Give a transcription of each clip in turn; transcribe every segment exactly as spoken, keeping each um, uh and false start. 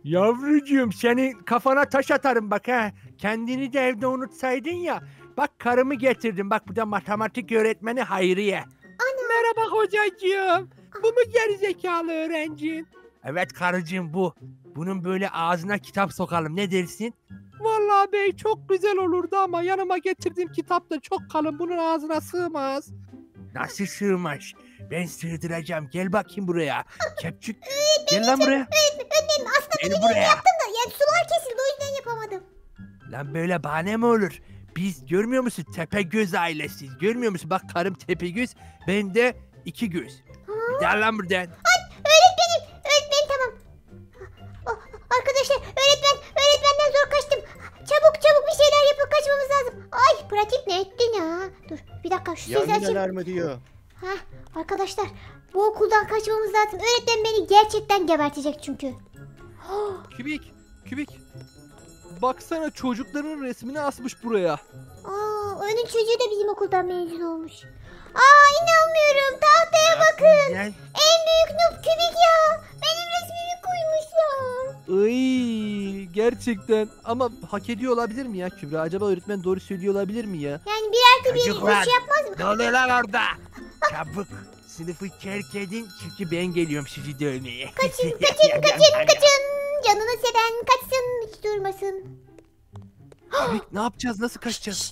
Yavrucuğum senin kafana taş atarım bak ha. Kendini de evde unutsaydın ya. Bak karımı getirdim. Bak bu da matematik öğretmeni Hayriye. Ana. Merhaba hocacığım. Bu mu gerizekalı öğrencin? Evet karıcığım bu. Bunun böyle ağzına kitap sokalım. Ne dersin? Vallahi bey çok güzel olurdu ama yanıma getirdiğim kitap da çok kalın. Bunun ağzına sığmaz. Nasıl sığmaz? Ben sığdıracağım. Gel bakayım buraya. Kepçük. Gel lan buraya. Öğretmenim aslında Gel bunu buraya. yaptım da yani sular kesildi o yüzden yapamadım. Lan böyle bahane mi olur? Biz görmüyor musun Tepegöz ailesiyiz. Görmüyor musun? Bak karım Tepegöz. Ben de iki göz. Gel lan buradan. Ay öğretmenim. Öğretmenim tamam. Oh, arkadaşlar öğretmen öğretmenden zor kaçtım. Çabuk çabuk bir şeyler yapıp kaçmamız lazım. Ay pratik ne ettin ha? Dur bir dakika şu sesi açayım. Yangın alarmı diyor. Hah arkadaşlar bu okuldan kaçmamız lazım. Öğretmen beni gerçekten gebertecek çünkü. Kübik, Kübik. Baksana çocukların resmini asmış buraya. Aa, onun çocuğu da bizim okuldan mezun olmuş. Aa inanmıyorum tahtaya bakın. Gel. En büyük noob Kübik ya. Benim resmimi koymuşlar. Iy, gerçekten ama hak ediyor olabilir mi ya Kübra? Acaba öğretmen doğru söylüyor olabilir mi ya? Yani bir artı bir Çocuklar, bir şey yapmaz mı? Ne oluyor lan orada? Çabuk sınıfı terk edin çünkü ben geliyorum sizi dövmeye. Kaçın kaçın kaçın kaçın. Canını seven kaçsın hiç durmasın. Kübik ne yapacağız? Nasıl kaçacağız?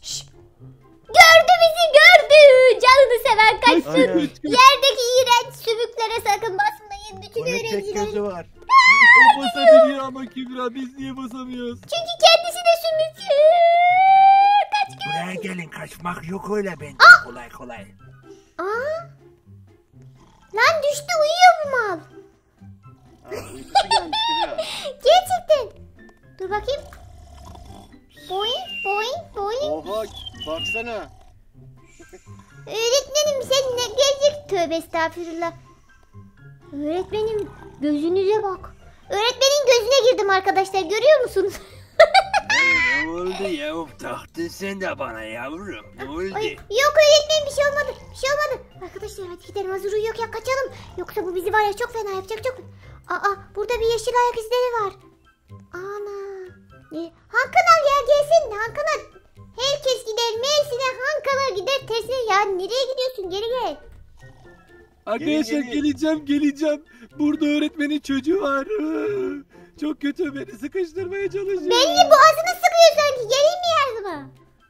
Gördü bizi gördü. Canını seven kaçsın. Aynen. Yerdeki iğrenç sümüklere sakın basmayın. Bütün Onun tek öğrencilerin. gözü var. O basabiliyor ama Kübra biz niye basamıyoruz? Çünkü kendisi de sümük. Kaç kere. Buraya gelin kaçmak yok öyle bende kolay kolay. Aa. Lan düştü uyuyor bu mal. Aa, uykusu gelmiş Kübra. Gerçekten. Dur bakayım. Boing boing boing. Oha baksana. Öğretmenim sen ne gelecek? Tövbe estağfurullah. Öğretmenim gözünüze bak. Öğretmenin gözüne girdim arkadaşlar görüyor musunuz? Ne oldu ya? Taktın sen de bana yavrum. Ne oldu? Ay, yok öğretmenim bir şey olmadı. Bir şey olmadı. Arkadaşlar hadi gidelim hazır uyuyorken kaçalım. Yoksa bu bizi var ya çok fena yapacak çok. Aa burada bir yeşil ayak izleri var. Ana. Ne? Hankanal ya gelsin. Hankanal. Herkes gider Mersin'e, Hankanal gider tersine. Ya nereye gidiyorsun? Geri gel. Arkadaşlar gelin. geleceğim geleceğim. Burada öğretmenin çocuğu var. Çok kötü beni sıkıştırmaya çalışıyor. Belli boğazını sıkıyor sanki. Geleyim mi yardıma?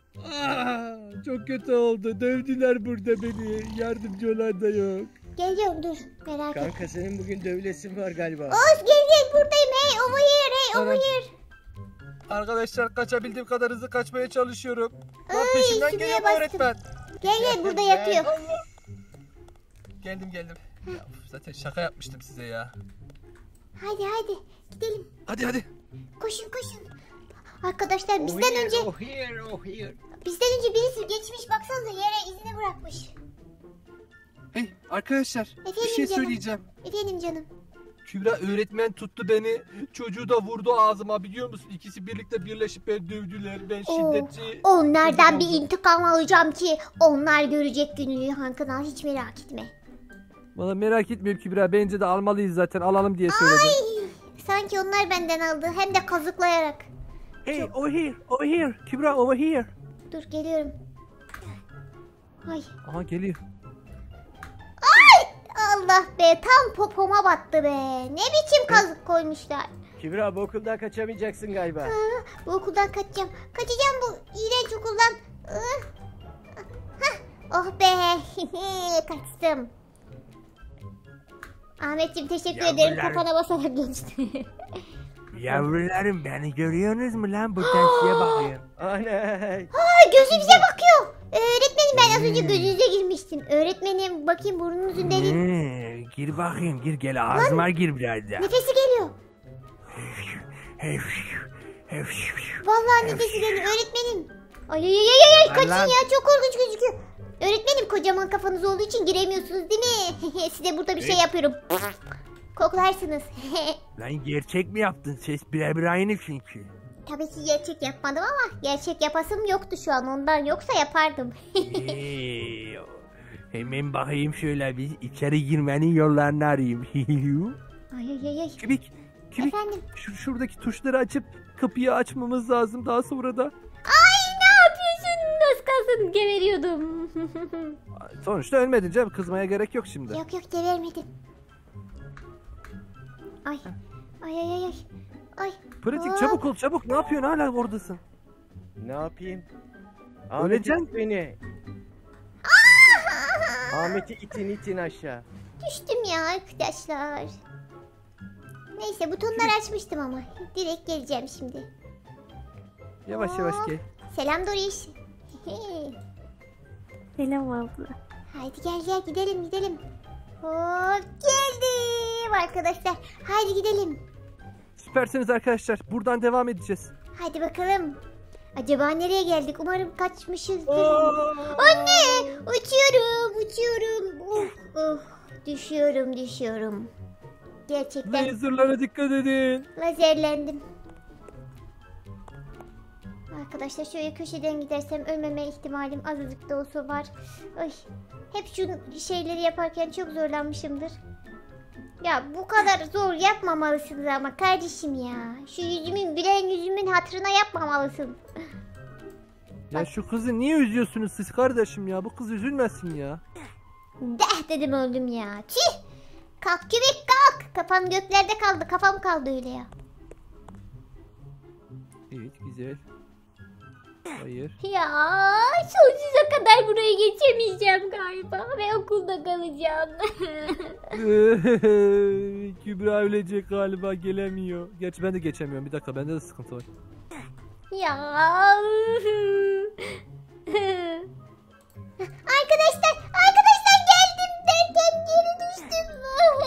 Aa, çok kötü oldu. Dövdüler burada beni. Yardımcı olan da yok. Geliyorum dur. Merak etme. Kanka senin bugün dövülesin var galiba. Oğuz gel gel buradayım. Hey over here. Hey over Tamam. here. Arkadaşlar kaçabildiğim kadar hızlı kaçmaya çalışıyorum. Lan Ay, peşimden şuraya geliyor bu bastım. öğretmen. Gel gel burada Gel. yatıyor. Geldim geldim. Ya, zaten şaka yapmıştım size ya. Hadi hadi gidelim. Hadi hadi. Koşun koşun. Arkadaşlar Oh bizden here, önce oh here, oh here. bizden önce birisi geçmiş baksanıza yere izini bırakmış. Hey arkadaşlar bir Efendim şey canım. söyleyeceğim. Efendim canım. Kübra öğretmen tuttu beni. Çocuğu da vurdu ağzıma biliyor musun? İkisi birlikte birleşip beni dövdüler. Ben Oo, şiddetçi. Onlardan bir Çocuk oldum. intikam alacağım ki onlar görecek gününü Hankanal hiç merak etme. Valla merak etmiyorum Kübra. Bence de almalıyız zaten. Alalım diye söyledim. Ay, sanki onlar benden aldı hem de kazıklayarak. Hey over here, over here. Kübra over here. Dur geliyorum. Ay Aha geliyor. Allah be tam popoma battı be. Ne biçim kazık koymuşlar. Kübra bu okuldan kaçamayacaksın galiba. Aa, bu okuldan kaçacağım. Kaçacağım bu iğrenç okuldan. Ah, hah, oh be. Kaçtım. Ahmetciğim teşekkür Ya ederim. bunlar- Kafana basarak geçti. Yavrularım beni görüyorsunuz mu lan? Buradan size bakıyorum. Ana. Aa, gözü bize bakıyor. Ee, öğretmenim ben az önce gözünüze girmiştim. Öğretmenim bakayım burnunuzun deliği. Hmm, gir bakayım gir gel ağzıma gir biraz da. Nefesi geliyor. Vallahi nefesi geliyor öğretmenim. Ay ay ay ay ay kaçın Lan. ya çok korkunç gözüküyor. Öğretmenim kocaman kafanız olduğu için giremiyorsunuz değil mi? Size burada bir şey yapıyorum. Koklarsınız. Lan gerçek mi yaptın? Ses birebir aynı çünkü. Tabii ki gerçek yapmadım ama gerçek yapasım yoktu şu an ondan yoksa yapardım. Ee, hemen bakayım şöyle bir içeri girmenin yollarını arayayım. Ay ay ay ay. Kübik, Kübik, Efendim? şu, şuradaki tuşları açıp kapıyı açmamız lazım daha sonra da. Ay ne yapıyorsun? Az kalsın geberiyordum. Sonuçta ölmedin canım, kızmaya gerek yok şimdi. Yok yok gebermedim. Ay. Ay ay ay ay. Ay. Pratik Aa. çabuk ol çabuk, ne yapıyorsun hala oradasın? Ne yapayım? Öleceksin. it beni. Ahmet'i itin itin aşağı. Düştüm ya arkadaşlar. Neyse butonları açmıştım ama. Direkt geleceğim şimdi. Yavaş yavaş Hop. gel. Selam Doriş. Selam abla. Haydi gel gel gidelim gidelim. Hop geldim arkadaşlar. Haydi gidelim. Süpersiniz arkadaşlar, buradan devam edeceğiz. Haydi bakalım. Acaba nereye geldik? Umarım kaçmışızdır. Anne! Uçuyorum, uçuyorum. Uf, uf. Düşüyorum, düşüyorum. Gerçekten Laserlara dikkat edin. lazerlendim. Arkadaşlar şöyle köşeden gidersem ölmeme ihtimalim azıcık da olsa var. Ay, hep şu şeyleri yaparken çok zorlanmışımdır. Ya bu kadar zor yapmamalısınız ama kardeşim ya. Şu yüzümün, gülen yüzümün hatırına yapmamalısın. Ya şu kızı niye üzüyorsunuz siz kardeşim ya? Bu kız üzülmesin ya. Deh dedim öldüm ya. Tüh! Kalk kübik kalk. Kafam göklerde kaldı. Kafam kaldı öyle ya. Evet, güzel. Hayır. Ya sonsuza kadar burayı geçemeyeceğim galiba ve okulda kalacağım. Kübra ölecek galiba, gelemiyor. Gerçi ben de geçemiyorum. Bir dakika, bende de sıkıntı var. Ya. Arkadaşlar, arkadaşlar geldim derken geri düştüm.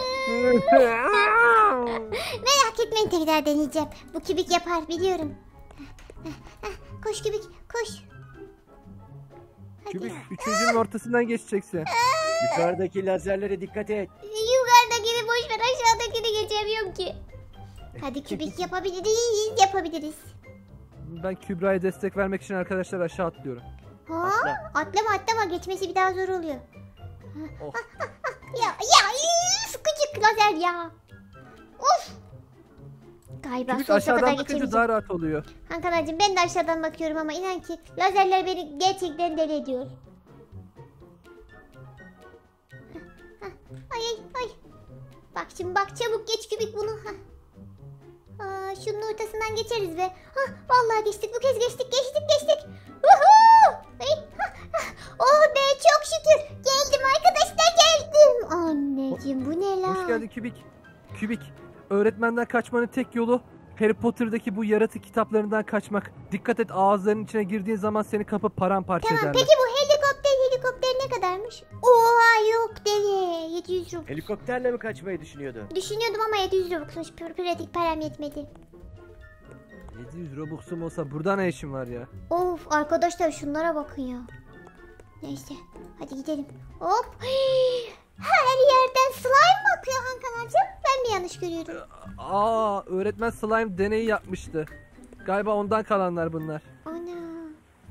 Merak etmeyin tekrar deneyeceğim. Bu kübik yapar biliyorum. Koş kübik koş. Hadi. Kübik üçüncünün ortasından geçeceksin. Yukarıdaki lazerlere dikkat et. Yukarıdakini boş ver aşağıdakini geçemiyorum ki. Hadi kübik yapabiliriz yapabiliriz. Ben Kübra'ya destek vermek için arkadaşlar aşağı atlıyorum. Ha? Atla. Atlama atlama geçmesi bir daha zor oluyor. Oh. Ya ya üf, küçük lazer ya. Of. Galiba Kübik sonsuza kadar aşağıdan bakınca geçemeyeceğim. daha rahat oluyor. Hankanacığım ben de aşağıdan bakıyorum ama inan ki lazerler beni gerçekten deli ediyor. Hah, ay ay ay. Bak şimdi bak çabuk geç kübik bunu. Hah. Aa, şunun ortasından geçeriz be. Hah, vallahi geçtik bu kez geçtik geçtik geçtik. Uhu! Ay, hah, hah. Oh be çok şükür. Geldim arkadaşlar geldim. Anneciğim bu ne la? Hoş geldin Kübik. Kübik, öğretmenden kaçmanın tek yolu Harry Potter'daki bu yaratık kitaplarından kaçmak. Dikkat et, ağızlarının içine girdiğin zaman seni kapıp paramparça Tamam ederler. peki bu helikopter helikopter ne kadarmış? Oha yok deve. yedi yüz Robux. Helikopterle mi kaçmayı düşünüyordun? Düşünüyordum ama yedi yüz Robux'muş. Pür- Pratik param yetmedi. yedi yüz Robux'um olsa burada ne işin var ya? Of arkadaşlar şunlara bakın ya. Neyse hadi gidelim. Hop. Hii, her yerden slime mi akıyor Hankanacığım? Ben mi yanlış görüyorum? Aa, öğretmen slime deneyi yapmıştı. Galiba ondan kalanlar bunlar. Ana.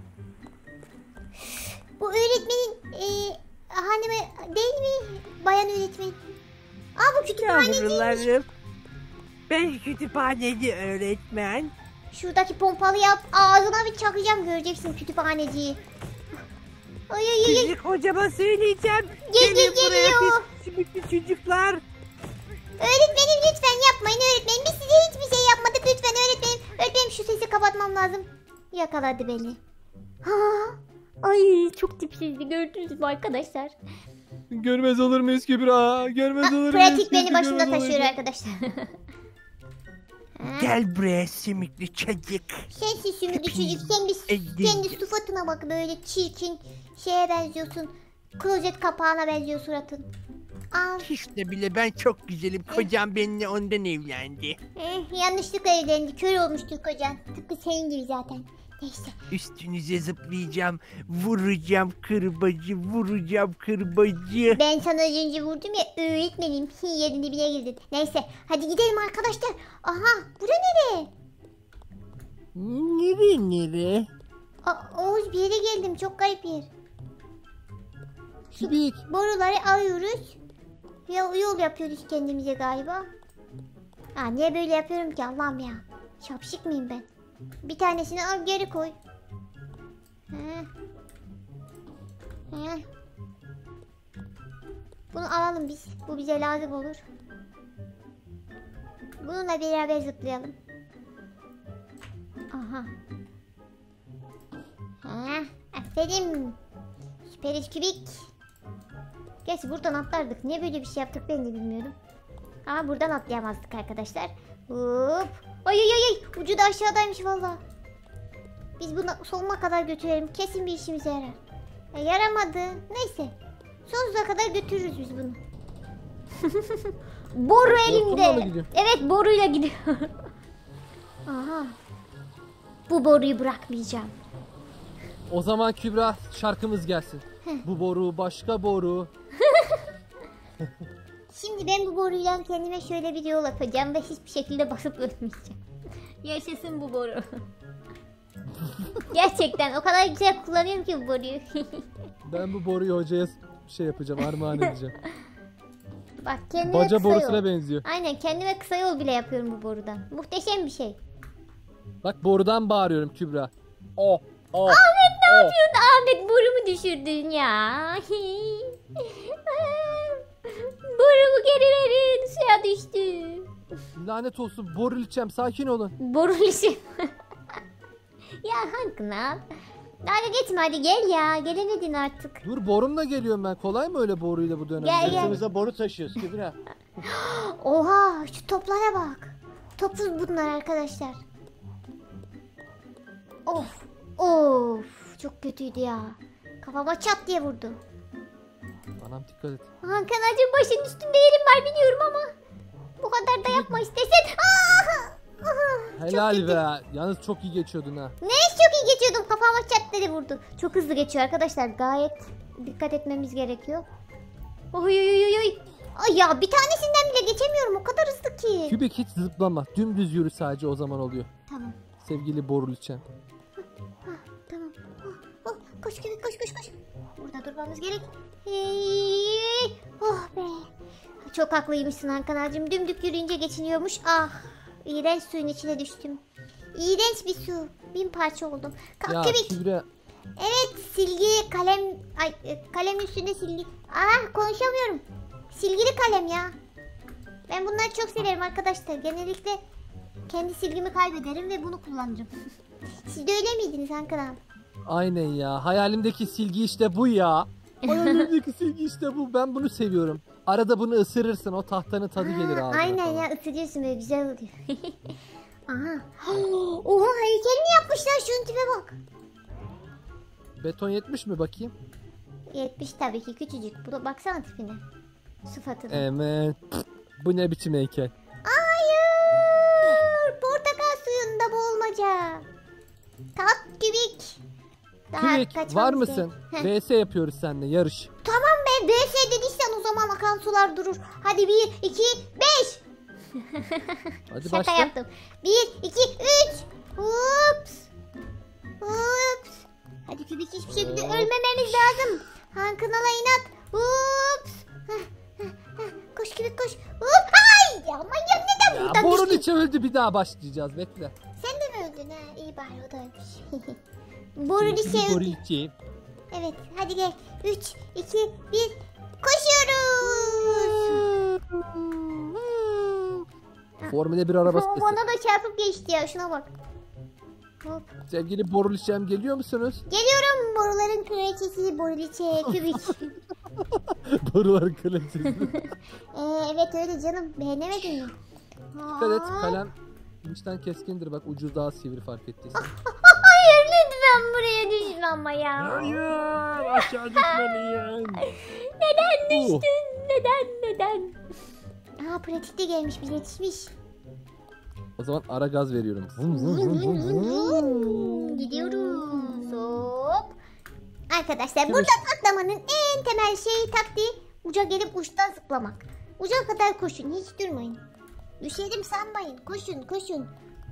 Bu öğretmenin e, hanımı değil mi? Bayan öğretmen. Aa bu kütüphaneci. Yavrularım. Ben kütüphaneci öğretmen. Şuradaki pompalı yap. Ağzına bir çakacağım göreceksin kütüphaneciyi. Ay ay ay. ay. Küçük hocama söyleyeceğim. Gel, gel, Gelin buraya geliyor. siz sümüklü çocuklar. Öğretmenim lütfen yapmayın öğretmenim. Biz size hiçbir şey yapmadık lütfen öğretmenim. Öğretmenim şu sesi kapatmam lazım. Yakaladı beni. Ha, Ay çok tipsizdi gördünüz mü arkadaşlar? Görmez olur muyuz Kübra? Görmez olur muyuz? pratik beni Keşke başımda görmez taşıyor olaydı. arkadaşlar. Ha, Gel buraya sümüklü çocuk. sensin sümüklü çocuk. Sen bir Ey, kendi sıfatına bak böyle çirkin şeye benziyorsun. Klozet kapağına benziyor suratın. Al. İşte bile ben çok güzelim. Kocam benimle ondan evlendi. Eh, yanlışlıkla evlendi. Kör olmuştur kocan. Tıpkı senin gibi zaten. Neyse. Üstünüze zıplayacağım. Vuracağım kırbacı. Vuracağım kırbacı. Ben sana az önce vurdum ya öğretmenim. Yerin dibine girdin. Neyse hadi gidelim arkadaşlar. Aha bura nere? Nere nere? Aa, Oğuz bir yere geldim. Çok garip bir yer. Kübik. Boruları alıyoruz. Yol, yol yapıyoruz kendimize galiba. Ya niye böyle yapıyorum ki Allah'ım ya? Şapşik miyim ben? Bir tanesini al geri koy. Heh. Heh. Bunu alalım biz. Bu bize lazım olur. Bununla beraber zıplayalım. Aha. Heh. Aferin. Süperiz kübik. Gerçi buradan atlardık. Niye böyle bir şey yaptık ben de bilmiyorum. Ama buradan atlayamazdık arkadaşlar. Hop. Ay ay ay. Ucu da aşağıdaymış valla. Biz bunu sonuna kadar götürelim. Kesin bir işimize yarar. Ya, yaramadı. Neyse. Sonsuza kadar götürürüz biz bunu. Boru Hortumla mı elimde. gidiyor? Evet boruyla gidiyor. Aha. Bu boruyu bırakmayacağım. O zaman Kübra şarkımız gelsin. Bu boru başka boru. Şimdi ben bu boruyla kendime şöyle bir yol yapacağım ve hiçbir şekilde basıp ölmeyeceğim. Yaşasın bu boru. Gerçekten o kadar güzel kullanıyorum ki bu boruyu. Ben bu boruyu hocaya şey yapacağım, armağan edeceğim. Bak kendime Baca kısa borusuna yol. benziyor. Aynen kendime kısa yol bile yapıyorum bu borudan. Muhteşem bir şey. Bak borudan bağırıyorum Kübra. O, o, Ahmet ne o. yapıyorsun? Ahmet borumu düşürdün ya. Borumu geri verin. Suya düştü. Lanet olsun, boru içeceğim, sakin olun. Boru işi. Ya Hankına. Dalga geçme hadi gel ya. Gelemedin artık. Dur, borumla geliyorum ben. Kolay mı öyle boruyla bu dönemde? Gel, gel. Sırtımıza boru taşıyoruz Kübra. Oha şu toplara bak. Topsuz bunlar arkadaşlar. Of. Of. Çok kötüydü ya. Kafama çat diye vurdu. Anam dikkat et. Hakan acım başın üstünde yerim var biliyorum ama. Bu kadar da yapma istesen. Ah! Ah! Helal be. Yalnız çok iyi geçiyordun ha. Ne çok iyi geçiyordum. Kafama çat dedi vurdu. Çok hızlı geçiyor arkadaşlar. Gayet dikkat etmemiz gerekiyor. Oy oy oy oy. Ay ya bir tanesinden bile geçemiyorum. O kadar hızlı ki. Kübik hiç zıplama. Dümdüz yürü sadece, o zaman oluyor. Tamam. Sevgili borul içen. Ah, tamam. Ah, oh, koş Kübik koş koş koş. Burada durmamız gerek. Hey, oh be. Çok haklıymışsın Hakan ağacım. Dümdük yürüyünce geçiniyormuş. Ah. İğrenç suyun içine düştüm. İğrenç bir su. Bin parça oldum. Kalk Ya Kübik. Kübra, Evet silgi kalem. Ay e, kalem üstünde silgi. Ah konuşamıyorum. Silgili kalem ya. Ben bunları çok severim arkadaşlar. Genellikle kendi silgimi kaybederim ve bunu kullanırım. Siz de öyle miydiniz Hakan abi? aynen ya. Hayalimdeki silgi işte bu ya. Hayalimdeki silgi işte bu. Ben bunu seviyorum. Arada bunu ısırırsın, o tahtanın tadı gelir ağzına Aynen falan. ya ısırıyorsun böyle güzel oluyor. Aha. Oha heykelini yapmışlar şunun tipe bak. Beton yetmiş mi bakayım? yetmiş tabii ki küçücük. Bu da baksana tipine. Sıfatına. Evet. Bu ne biçim heykel? Hayır. Portakal suyunda boğulmaca. Kalk Kübik. Daha Kübik kaçmamız var mısın? gerek. Heh. V S yapıyoruz seninle, yarış. Tamam be. B S dediysen o zaman akan sular durur. Hadi bir, iki, beş. Hadi Şaka başla. yaptım. Bir, iki, üç. Ups. Ups. Hadi Kübik hiçbir şekilde Hop. ölmememiz lazım. Han Kanal'a inat. Ups. Heh, heh, heh. Koş Kübik koş. Up. Ay ya manyak neden Ya buradan borun düştün? içi öldü, bir daha başlayacağız, bekle. Sen de mi öldün ha? İyi bari o da ölmüş. Borun Sevgili içi boru öldü. içi. Evet hadi gel. Üç, iki, bir. Koşuyoruz. Formula bir arabası. O bana da çarpıp geçti ya şuna bak. Hop. Sevgili borul içem, geliyor musunuz? Geliyorum boruların kraliçesi Boriliçe Kübik. Boruların kraliçesi. ee, evet öyle canım beğenemedin mi? Dikkat et, Aa. kalem içten keskindir, bak ucu daha sivri, fark ettiysen. Hayır lütfen buraya düşme ama ya. Hayır, aşağı düşmeliyim. Neden Oh. düştün? Neden neden? Aa pratikte gelmiş bir yetişmiş. O zaman ara gaz veriyorum. Vum, vum, vum, vum, vum. Gidiyoruz. Hop. Arkadaşlar Şimdi- buradan atlamanın en temel şeyi taktiği uca gelip uçtan zıplamak. Uca kadar koşun hiç durmayın. Düşerim sanmayın. Koşun koşun.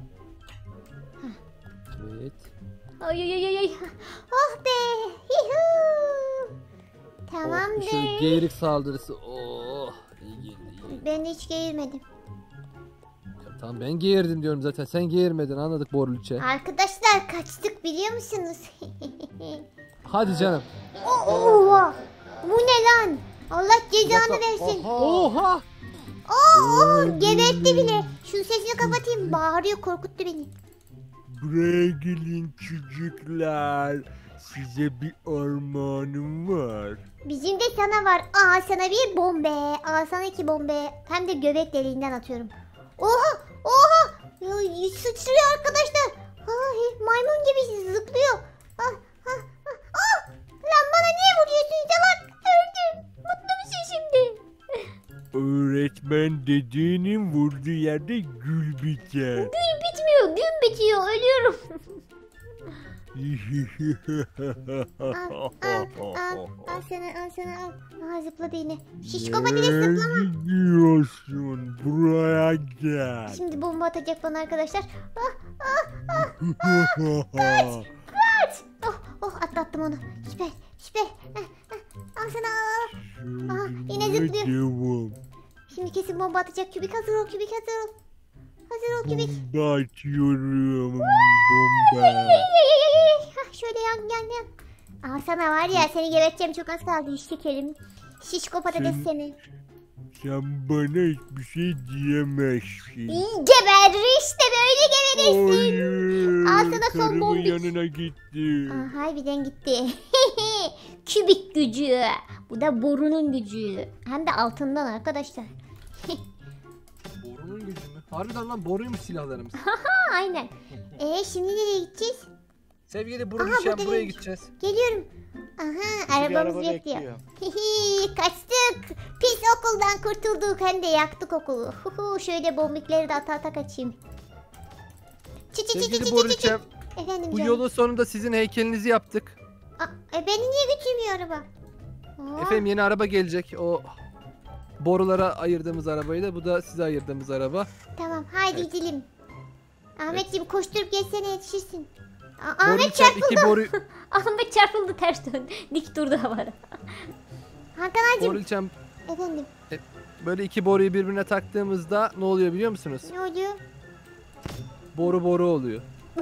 Evet. Ay ay ay ay. Oh be. Hihu. Oh, Tamamdır. şu geğirik saldırısı. Oh, iyi geldi, iyi geldi. Ben hiç geğirmedim. Tamam ben giyirdim diyorum zaten. Sen giyirmedin, anladık Boruliçe. Arkadaşlar kaçtık biliyor musunuz? Hadi canım. Oha! Bu ne lan? Allah cezanı versin. Oha! Oo, gebertti bile. Şunun sesini kapatayım. Bağırıyor, korkuttu beni. Buraya gelin çocuklar. Size bir armağanım var. Bizim de sana var. Aa sana bir bombe. Aa sana iki bombe. Hem de göbek deliğinden atıyorum. Oha! Oha! Ya, sıçrıyor arkadaşlar. Ay, maymun gibi zıplıyor. Ah, ah, ah, ah! Lan bana niye vuruyorsun salak? Öldüm. Mutlu musun şimdi? Öğretmen dediğinin vurduğu yerde gül biter. Gün bitmiyor, gün bitiyor. Ölüyorum. Al, al, al, al sana, al sana, al. Aha zıpladı yine. Şişko patates zıplama. Nereye gidiyorsun? Buraya gel. Şimdi bomba atacak bana arkadaşlar. Ah, ah, oh, oh atlattım onu. Süper, süper. Ah, ah, al sana, al. Aha, yine zıplıyor. Devam. Şimdi kesin bomba atacak. Kübik hazır ol, kübik hazır ol. Hazır ol kübik. Bomba atıyorum. Bomba. Hah, şöyle yan yan yan. Al sana var ya, seni geberteceğim, çok az kaldı. Şekerim. Şişko patates Sen- seni. Sen bana hiçbir şey diyemezsin. Geber işte, böyle geberirsin. Hayır. Al sana son karımın bombik. yanına gitti. Aa, harbiden gitti. Kübik gücü. Bu da borunun gücü. Hem de altından arkadaşlar. Borunun gücü mü? Harbiden lan boruymuş silahlarımız. Ha, aynen. Ee şimdi nereye gideceğiz? Sevgili Aha, Boruliçe burada buraya neymiş? gideceğiz. Geliyorum. Aha, Bir arabamız araba bekliyor. bekliyor. Hihi, kaçtık. Pis okuldan kurtulduk. Hem de yaktık okulu. Huhu, şöyle bombikleri de ata ata kaçayım. Çı çı çı çı çı Sevgili çı çı. Boruliçe Efendim bu canım. yolun sonunda sizin heykelinizi yaptık. Aa, e, beni niye götürmüyor araba? Aa, Efendim yeni araba gelecek. O borulara ayırdığımız arabayı da bu da size ayırdığımız araba. Tamam haydi Evet. gidelim. Ahmetciğim koşturup geçsene yetişirsin. Aa, Ahmet Boruliçe çarpıldı. iki boru Ahmet çarpıldı, ters döndü. Dik durdu havada. Hakan ağacım. Boruliçem Efendim böyle iki boruyu birbirine taktığımızda ne oluyor biliyor musunuz? ne oluyor? Boru boru oluyor.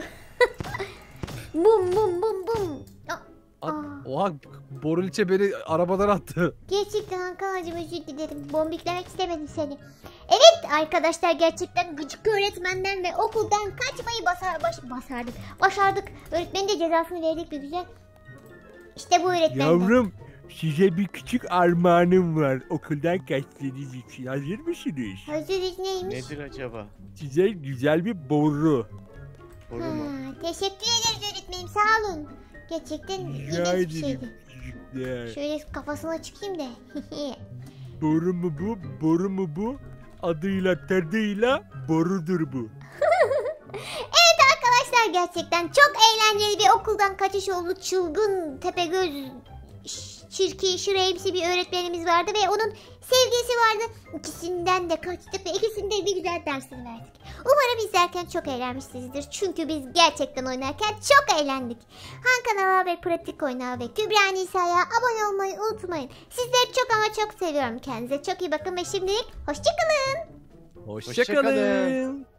Bum bum bum bum. Aa, At, Aa. oha Boruliçe beni arabadan attı. gerçekten Hakan ağacım özür dilerim. Bombiklemek istemedim seni. Evet arkadaşlar, gerçekten gıcık öğretmenden ve okuldan kaçmayı basar, baş, başardık. Başardık. Öğretmenin de cezasını verdik bir güzel. İşte bu öğretmenden. Yavrum, size bir küçük armağanım var okuldan kaçtığınız için. Hazır mısınız? Hazırız neymiş? Nedir acaba? Size güzel bir boru. Boru mu? Ha, teşekkür ederiz öğretmenim, sağ olun. Gerçekten Rica ilginç bir ederim şeydi. çocuklar. Şöyle kafasına çıkayım da. Boru mu bu? Boru mu bu? Adıyla tadıyla borudur bu. Evet arkadaşlar, gerçekten çok eğlenceli bir okuldan kaçış oldu. Çılgın, tepegöz, ş- çirkin, şireyimsi bir öğretmenimiz vardı ve onun sevgilisi vardı. İkisinden de kaçtık ve ikisinde bir güzel dersini verdik. Umarım izlerken çok eğlenmişsinizdir. Çünkü biz gerçekten oynarken çok eğlendik. Han kanala ve pratik oyna ve Kübra Nisa'ya abone olmayı unutmayın. Sizleri çok ama çok seviyorum. Kendinize çok iyi bakın ve şimdilik hoşçakalın. Hoşçakalın.